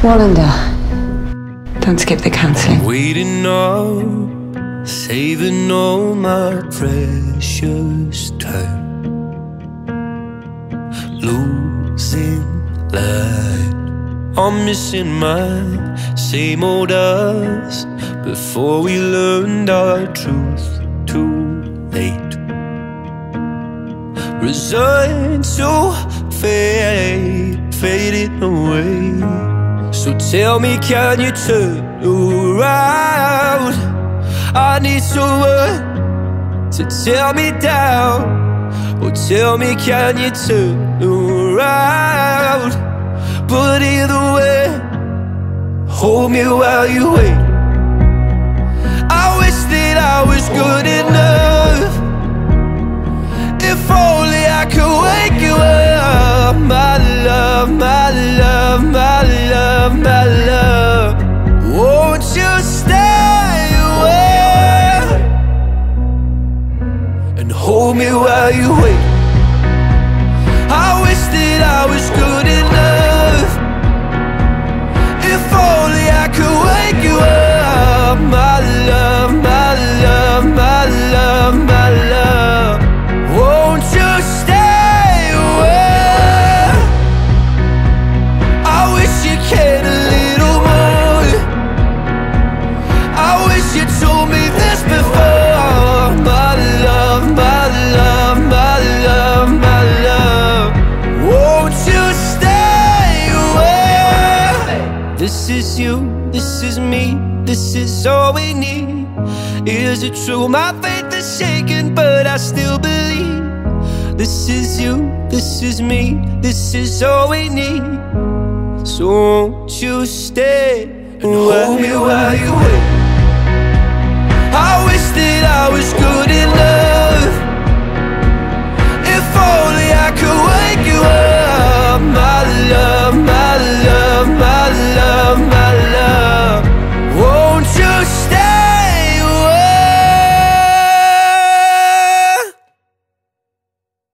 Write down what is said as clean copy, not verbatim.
Wallander, don't skip the cancelling. Waiting up, saving all my precious time, losing light. I'm missing my same old us before we learned our truth too late. Resigned to fade, fading away. So tell me, can you turn around? I need someone to tear me down. Oh, tell me, can you turn around? But either way, hold me while you wait. I wish that I was good enough. If only I could wake you up. My love, my love, my love, my love. Won't you stay away and hold me while you wait? I wish that I was good enough. If only I could wake you up. My love, my love, my love, my love. Won't you stay away? I wish you cared a little more. I wish you told me this before. My love, my love, my love, my love. Won't you stay away? This is you, this is me, this is all we need. Is it true? My faith is shaken, but I still believe. This is you, this is me, this is all we need. So won't you stay and hold me while you wait?